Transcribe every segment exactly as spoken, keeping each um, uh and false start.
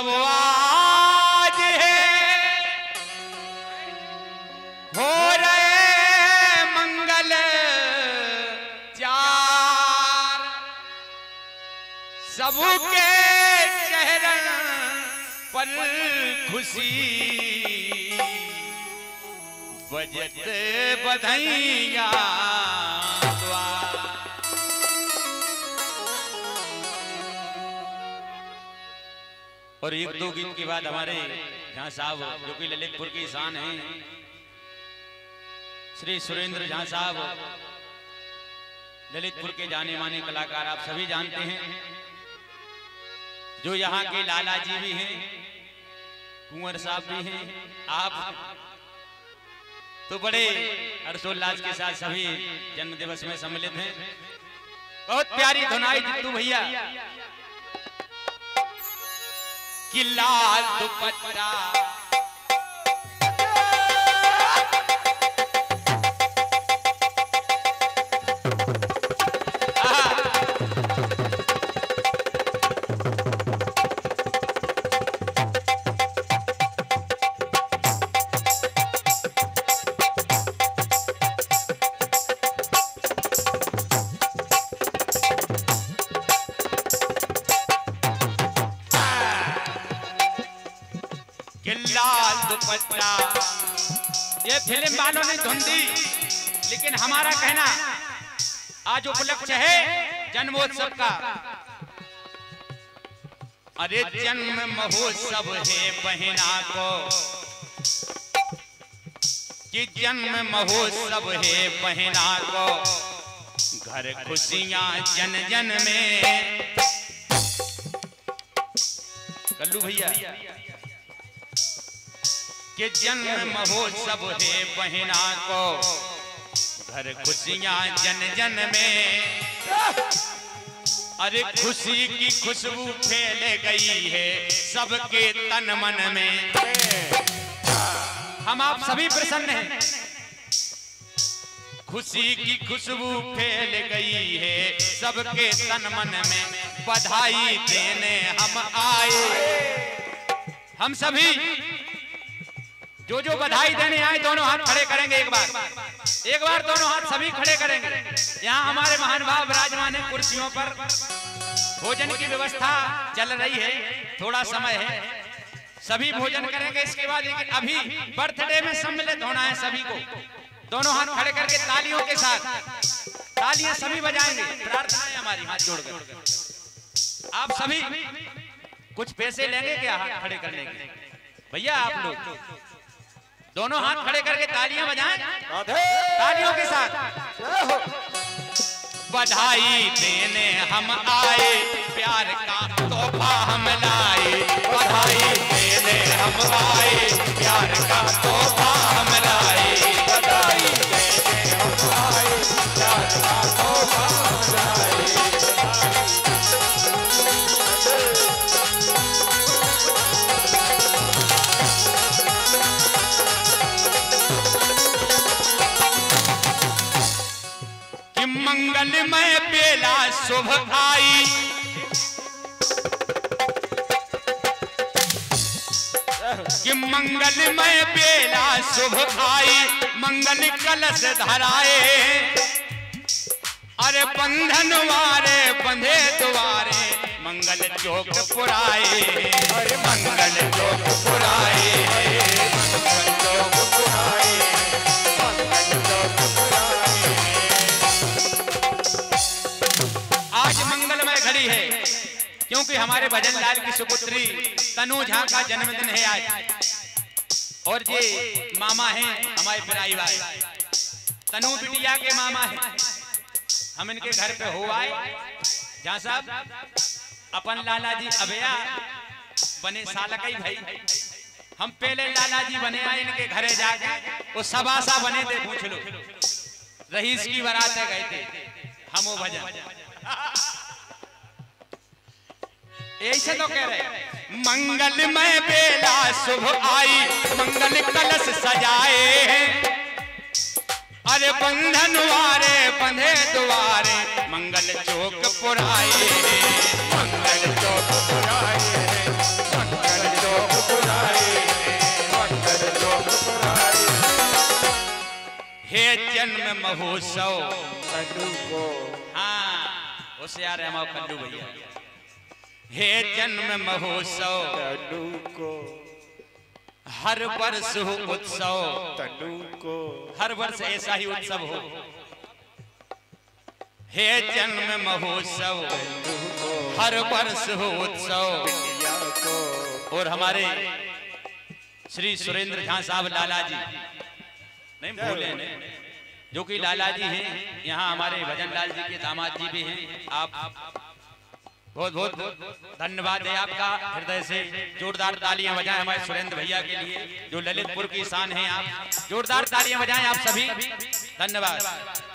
सब आज है हो रहे मंगल चार सबके चेहरे पर खुशी बजत बधाइयां और एक दो गीत के बाद हमारे झा साहब जो कि ललितपुर की शान हैं श्री सुरेंद्र झा साहब ललितपुर के जाने माने कलाकार आप सभी जानते हैं जो यहाँ के लाला जी भी हैं कुंवर साहब भी हैं आप तो बड़े हर्षोल्लास के साथ सभी जन्म दिवस में सम्मिलित हैं। बहुत प्यारी धुनाई जित्तू भैया कि लाल दुपट्टा लाल दुपट्टा ये फिल्म वालों ने धुन दी लेकिन हमारा कहना आज उपलक्ष्य है जन्मोत्सव का। अरे जन्म महोत्सव है बहना को कि जन्म महोत्सव है बहना को घर खुशियां जन जन में। कल्लू भैया कि जन्म महोत्सव है बहना को घर खुशियां जन जन में। अरे खुशी की खुशबू फैल गई है सबके तन मन में। हम आप सभी प्रसन्न हैं। खुशी की खुशबू फैल गई है सबके तन मन में। बधाई देने हम आए हम सभी जो जो बधाई देने आए दोनों हाथ खड़े करेंगे। एक बार एक बार दोनों हाथ सभी खड़े करेंगे। यहाँ हमारे महान भाव विराजमान है कुर्सियों पर। भोजन की व्यवस्था चल रही है थोड़ा समय है सभी भोजन करेंगे इसके बाद। लेकिन अभी बर्थडे में सम्मिलित होना है सभी को। दोनों हाथ खड़े करके तालियों के साथ तालियां सभी बजाएंगे। प्रार्थना है हमारी हाथ जोड़कर। आप सभी कुछ पैसे लेंगे क्या हाथ खड़े करने के भैया? आप लोग दोनों हाथ खड़े करके तालियां बजाएं तालियों के साथ। बधाई देने हम आए प्यार का तोहफा हम लाए। बधाई देने हम आए प्यार का तोहफा हम लाए। बधाई देने हम आए प्यार का तोहफा हम लाए। मंगलमय बेला शुभ आई कि मंगलमय बेला शुभ आई मंगल कलश धराए। अरे बंधन वारे बंधे द्वारे मंगल चौक पुराए। अरे मंगल चौक पुराए मंगल चौक पुराए मंगल चौक पुराए। आज मंगलमय घड़ी है क्योंकि हमारे भजन लाल की सुपुत्री तनु झा का जन्मदिन है आज। और ये मामा हैं हमारे पिराई भाई तनु बिटिया के मामा हैं। हम इनके घर पे हो आए झा साहब अपन लाला जी अभया बने सालकई भाई। हम पहले लाला जी बने आए इनके घरे जाके वो सबासा बने थे पूछ लो रईस की बारात गए थे हम वो भजन ऐसे तो कह रहे। मंगलमय बेला शुभ आई मंगल कलश सजाए। अरे बंधन वारे बंधे द्वारे मंगल चौक पुराए। मंगल चौक पुराए मंगल जन्म महोत्सव कल्लू को, हाँ उससे आ रहे हमारे कल्लू भैया। हे जन्म महोत्सव तनु को, हर वर्ष हो उत्सव, तनु को, हर वर्ष ऐसा ही उत्सव हो। हे जन्म महोत्सव हर वर्ष हो उत्सव। बिटिया को, और हमारे श्री सुरेंद्र झा साहब लाला जी, नहीं भूले नहीं, जो कि लाला जी हैं, यहाँ हमारे भजन लाल जी के दामाद जी भी हैं। आप बहुत बहुत धन्यवाद है आपका, हृदय से जोरदार तालियां बजाएं हमारे सुरेंद्र भैया के लिए, जो ललितपुर की शान हैं। आप जोरदार तालियां बजाएं आप सभी, धन्यवाद।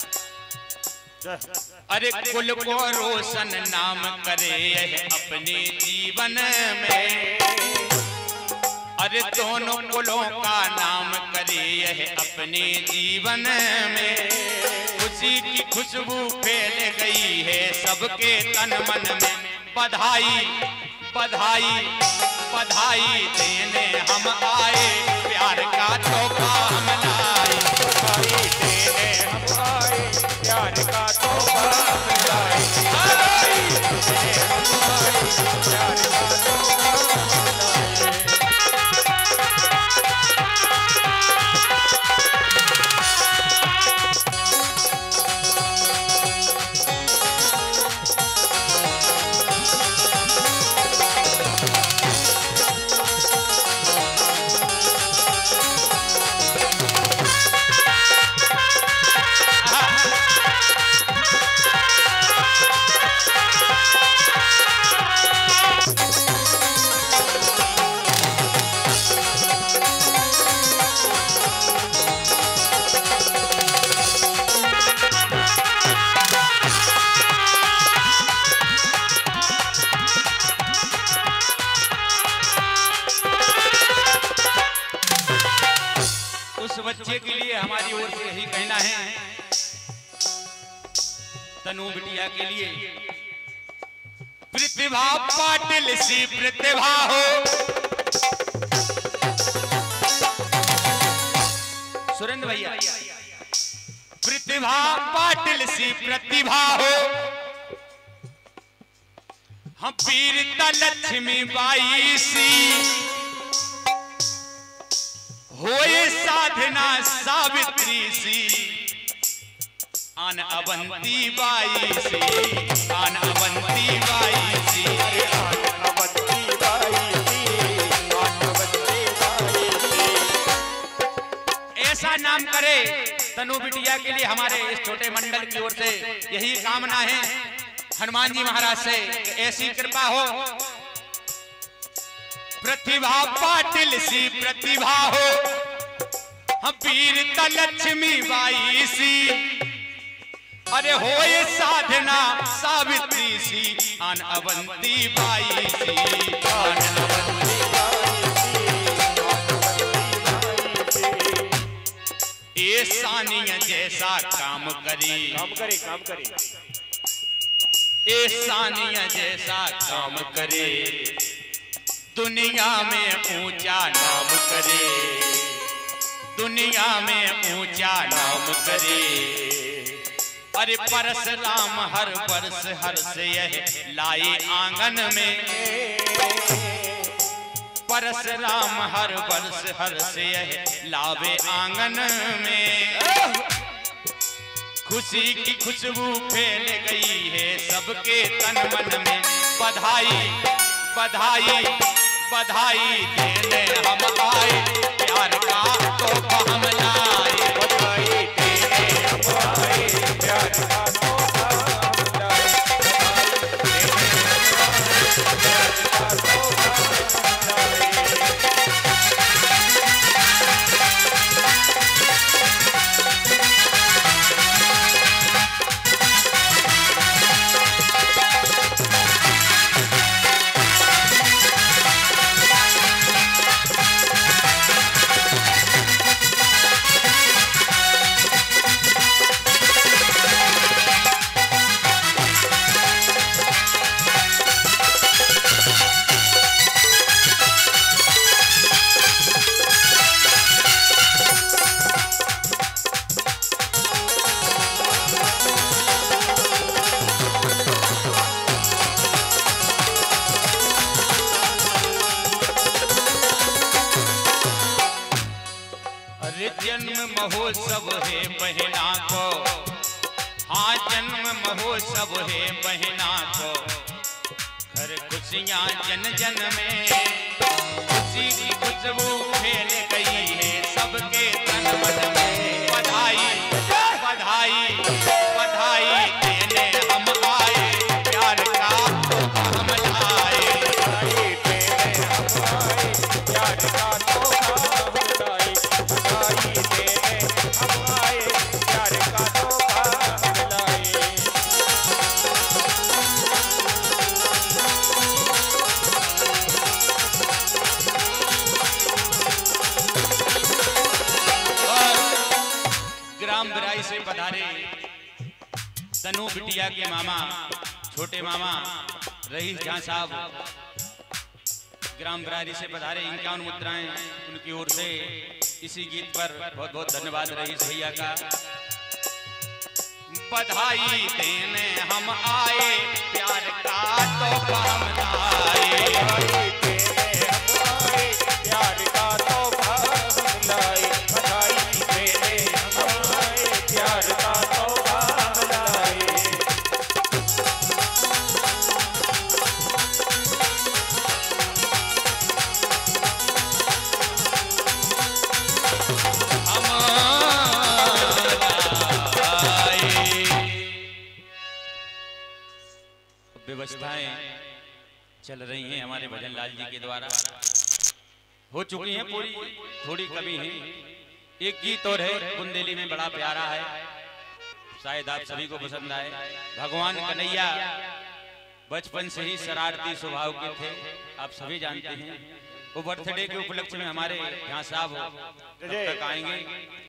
अरे कुल को रोशन नाम करे अपने जीवन में, अरे दोनों कुलों का नाम करे अपने जीवन में। खुशी की खुशबू फैल गई है सबके तन मन में। बधाई बधाई बधाई देने हम आए, प्यार का तोहफा हम लाए। बधाई देने हम आए, प्यार का तोहफा हम लाए। बधाई देने हम आए, प्यार का तोहफा हम लाए। बच्चे के लिए हमारी ओर से यही कहना है, तनु बिटिया के लिए, प्रतिभा पाटिल सी प्रतिभा हो। सुरेंद्र भैया, प्रतिभा पाटिल सी प्रतिभा हो। हम वीरता लक्ष्मी बाई सी होए साधना सावित्री सी, आन अवंती बाई सी, आन अवंती बाई सी, आन अवंती बाई सी, आन अवंती बाई सी। ऐसा नाम करे तनु बिटिया के लिए हमारे इस छोटे मंडल की ओर से यही कामना है हनुमान जी महाराज से, ऐसी कृपा हो। प्रतिभा पाटिल सी प्रतिभा हो, हम वीरता लक्ष्मी बाई सी, अरे होए साधना सावित्री सी, आन अवंती बाई सी, आन अवंती बाई सी। ये सानिया जैसा काम करी, काम करे काम करे, ये सानिया जैसा काम करे, दुनिया में ऊंचा नाम करे, दुनिया में ऊंचा नाम करे। अरे परशुराम हर वर्ष हर्ष यह लाए आंगन में, परशुराम हर वर्ष हर्ष यह लावे आंगन में। खुशी की खुशबू फैल गई है सबके तन मन में। बधाई बधाई बधाई देने हम आए, प्यार का तोहफा हम लाए। बधाई देने हम आए, प्यार का तोहफा हम लाए। बधाई देने हम आए, प्यार का तोहफा हम लाए। महोत्सव है बहना को, हाँ जन्म महोत्सव है बहना को। घर खुशियाँ जन जन में, खुशी की खुशबू फैल गई है सबके तन मन में। बधाई बधाई बधाई देने हम आए, प्यार का हम लाए। बधाई देने हम आए, प्यार का तोहफा हम लाए। बधाई देने हम आए, प्यार का तोहफा हम लाए। ग्राम बिराई से पधारे तनु बिटिया के मामा, छोटे मामा रईस जहां साहब ग्राम बिरारी से पधारे। इक्यावन मुद्राएं उनकी ओर से। इसी गीत पर बहुत बहुत धन्यवाद रईस भैया का। बधाई देने हम आए, प्यार का तोहफा हम लाए। बधाई देने हम आए, प्यार का तोहफा हम लाए। बधाई देने हम आए, प्यार का तोहफा हम लाए। व्यवस्थाएं चल रही हैं हमारे भजन लाल जी के द्वारा, हो चुकी हैं पूरी, थोड़ी कमी है। एक गीत और है बुंदेली में, बड़ा प्यारा है, शायद आप सभी को पसंद आए। भगवान कन्हैया बचपन से ही शरारती स्वभाव के थे, आप सभी जानते हैं। वो बर्थडे के उपलक्ष्य में हमारे यहाँ साहब तब तक आएंगे।